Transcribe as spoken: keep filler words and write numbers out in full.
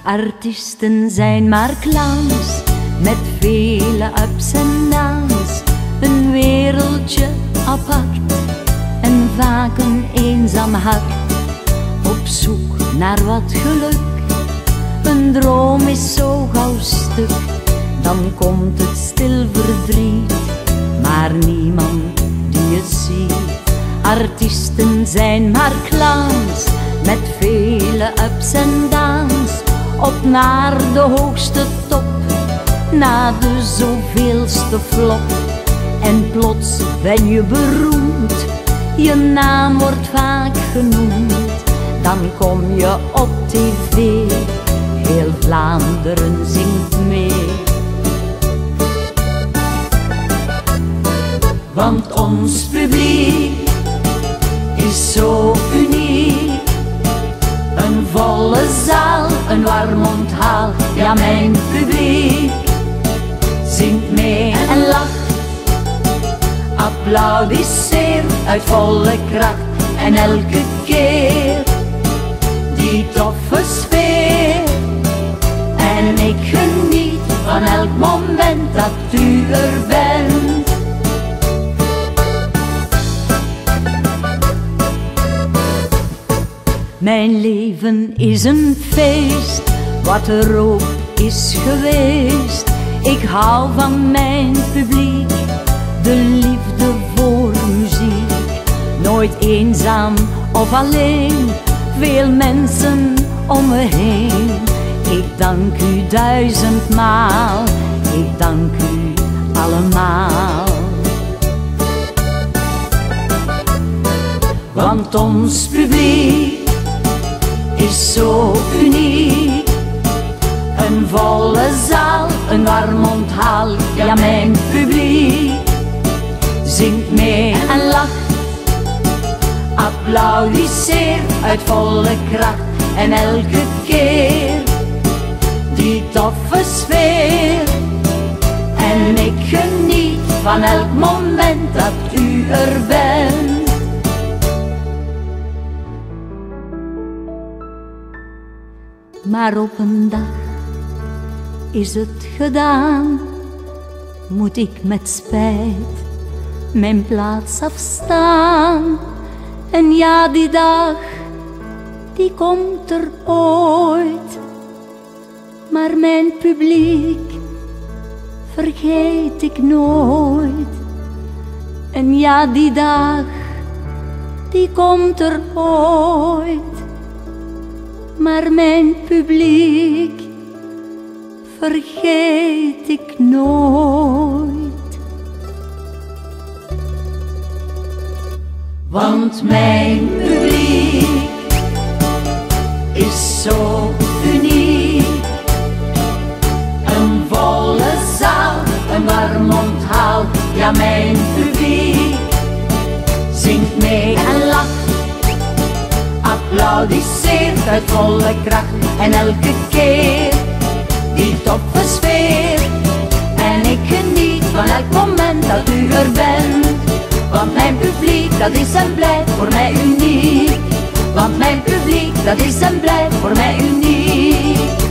Artiesten zijn maar clowns, met vele ups en downs. Een wereldje apart en vaak een eenzaam hart. Op zoek naar wat geluk, een droom is zo gauw stuk. Dan komt het stil verdriet, maar niemand die het ziet. Artiesten zijn maar clowns, met vele ups en downs. Op naar de hoogste top, na de zoveelste flop. En plots ben je beroemd, je naam wordt vaak genoemd. Dan kom je op tv, heel Vlaanderen zingt mee. Want ons publiek is zo uniek. Een volle zaal, een warm onthaal. Ja, mijn publiek zingt mee en lacht, applaudisseert uit volle kracht. En elke keer die toffe sfeer. En ik geniet van elk moment dat u er bent. Mijn leven is een feest, wat er ook is geweest. Ik hou van mijn publiek, de liefde voor muziek. Nooit eenzaam of alleen, veel mensen om me heen. Ik dank u duizendmaal, ik dank u allemaal. Want ons publiek is zo uniek. Een volle zaal, een warm onthaal. Ja, mijn publiek zingt mee en lacht, applaudisseert uit volle kracht. En elke keer die toffe sfeer. En ik geniet van elk moment dat u er bent. Maar op een dag is het gedaan, moet ik met spijt mijn plaats afstaan. En ja, die dag, die komt er ooit. Maar mijn publiek vergeet ik nooit. En ja, die dag, die komt er ooit. Maar mijn publiek vergeet ik nooit. Want mijn publiek is zo uniek. Een volle zaal, een warm onthaal. Ja, mijn publiek zingt mee en lacht, applaudisseert uit volle kracht. En elke keer die toffe sfeer. En ik geniet van elk moment dat u er bent. Want mijn publiek, dat is en blijft voor mij uniek. Want mijn publiek, dat is en blijft voor mij uniek.